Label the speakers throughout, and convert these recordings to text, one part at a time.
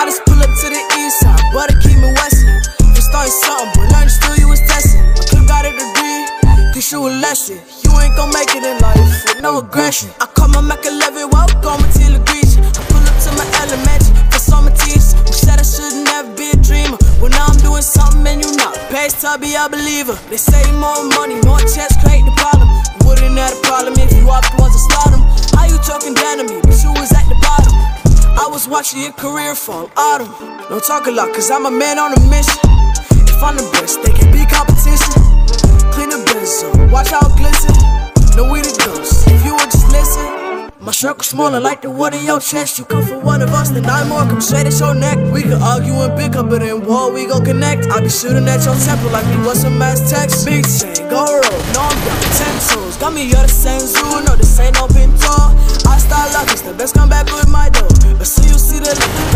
Speaker 1: I just pull up to the east side, but it keep me westin'. You starting something, but learning still you was testing. I could've got a degree, cause you a lesson. You ain't gon' make it in life with no aggression. I call my Mac 11, welcome until the beach. I pull up to my elementary for summer teachers who said I should never be a dreamer. Well now I'm doing something and you not. Past tubby, I believer. They say more money, more checks create the problem. You wouldn't have a problem if you off the ones that start them. How you talking down to me, but you was at the bottom. I was watching your career fall autumn. Don't talk a lot, cause I'm a man on a mission. If I'm the best, they can be competition. Clean the business up, watch how it glisten. Know we the ghosts, if you would just listen. My circle smaller like the wood in your chest. You come for one of us, then 9 more come straight at your neck. We could argue and pick up, but in war we gon' connect. I be shooting at your temple like we was some mass text. Big chain, go roll, no I'm down 10 toes. Got me, you're the same zoo, no this ain't no pinto. I style luck, it's the best comeback with my dough. But see you see the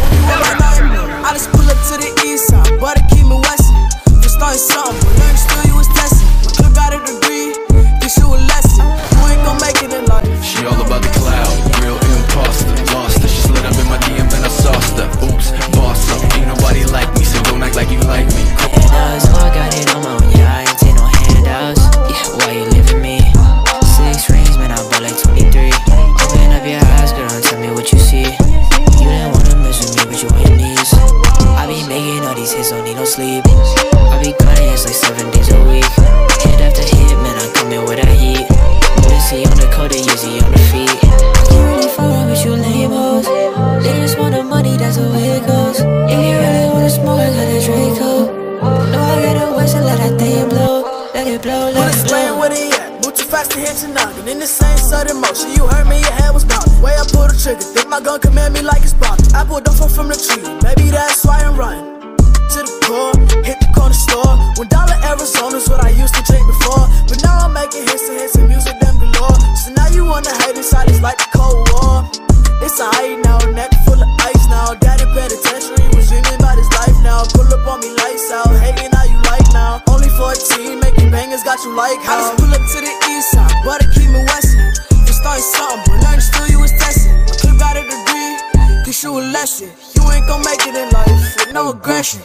Speaker 1: I just pull up to the east side, but it keep me westin'. For starting something, but learning still you was testing. I could've got a degree, cause you a lesson. You ain't gon' make it in life.
Speaker 2: She all about the cloud, real imposter. Lost her, she slid up in my DM and I sauced her. Oops, boss up, ain't nobody like me, so don't act like you like me.
Speaker 3: Handouts, oh I got it on my own, yeah, I ain't take no handouts. Yeah, why you leaving me? 6 rings, man, I bought like 23. Open up your eyes, girl, and tell me what you see. You didn't wanna mess with me, but you on your knees. I be making all these hits, don't need no sleep. I be grinding, it's like 7 days a week. Hit after hit, man, I come in with that heat. Missy on the court, easy on the feet. I can't really follow with you lame-os. They just want the money, that's the way it goes. If you really wanna smoke, I got a Draco. No, I got a whistle, let that thing blow. Let it blow, let it blow.
Speaker 1: Where they at? Move too fast to hit your noggin. In the same sudden motion, you heard me, your head was bouncing. Way I pull the trigger, think my gun command me like it's blocking. I pulled off from the tree, maybe that's why I'm running. To the core, hit the corner store. $1 Arizona's what I used to drink before. But now I'm making hits and music them galore. So now you wanna hate inside, it's like the Cold War. It's a height now, neck full of ice now. Daddy penitentiary was dreaming about his life now. Pull up on me lights out, hating how you like now. Only 14, making bangers got you like how. I just pull up to the east side, but it keep me westin'. You starting something, but learning still you was testing. I could've got a degree, cause you a lesson. You ain't gon' make it in life with no aggression.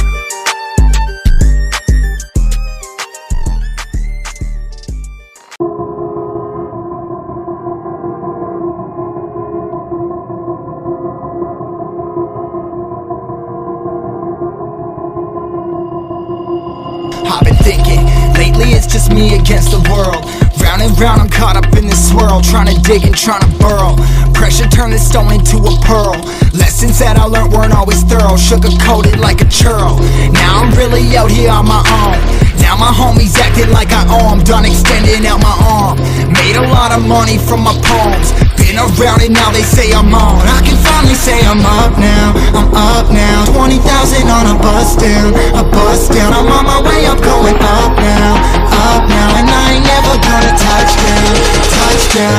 Speaker 4: I've been thinking, lately it's just me against the world. Round and round I'm caught up in this swirl, trying to dig and trying to burrow. Pressure turned the stone into a pearl. Lessons that I learned weren't always thorough, sugar-coated like a churl. Now I'm really out here on my own. Now my homies acting like I owe 'em. Done extending out my arm. Made a lot of money from my poems. Been around and now they say I'm on. I can finally say I'm up now. I'm up now. 20,000 on a bus down. A bus down. I'm on my way up, going up now. Up now. And I ain't never gonna touch down. Touchdown.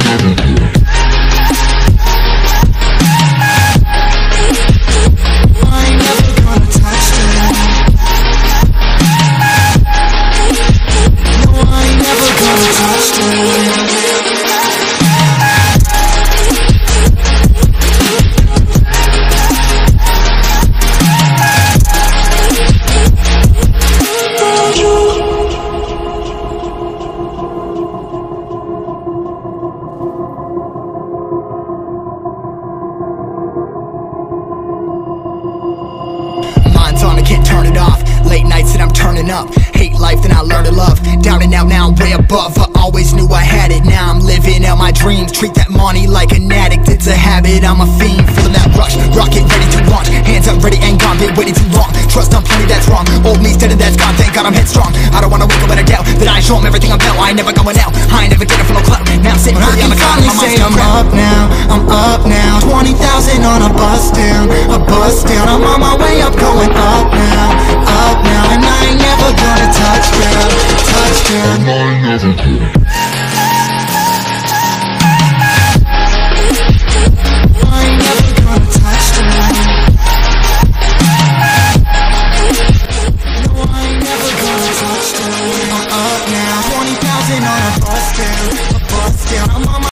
Speaker 4: Can't turn it off. Late nights and I'm turning up. Hate life, then I learn to love. Down and out, now I'm way above. I always knew I had it, now I'm living out my dreams. Treat that money like an addict, it's a habit. I'm a fiend, feeling that rush. Rocket ready to launch. Hands up, ready and gone. Been waiting too long. Trust on plenty, that's wrong. Old me's dead and that's gone. Thank God I'm headstrong. I don't wanna wake up with a doubt that I show 'em everything I'm about. I ain't never going out. I ain't never getting for no clout. Now I'm sitting pretty on the cloud. I'm say I'm up now. I'm up now. 20,000 on a bus down. A bus down. I'm on my way up, going up now. Up now, and I ain't never gonna touch down.